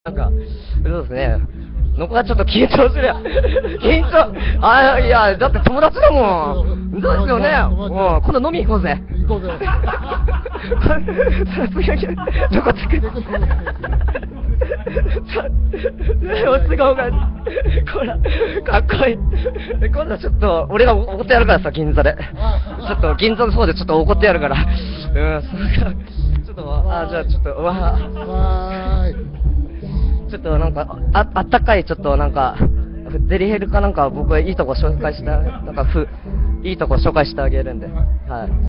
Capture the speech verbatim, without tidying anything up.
なんか、そうですね。のこはちょっと緊張するや。緊張あ、いや、だって友達だもん。そうですよね。もう、今度飲み行こうぜ。 行こうぜ。 さすがに、どこつく。おすごが、こら、かっこいい。今度ちょっと、俺が怒ってやるからさ、銀座で。ちょっと、銀座の方でちょっと怒ってやるから。うん、そうか。ちょっと、あ、じゃあちょっと、わわーい。 ちょっとなんか、あ、あったかい、ちょっとなんか、デリヘルかなんか僕いいとこ紹介した、なんかふ、いいとこ紹介してあげるんで、はい。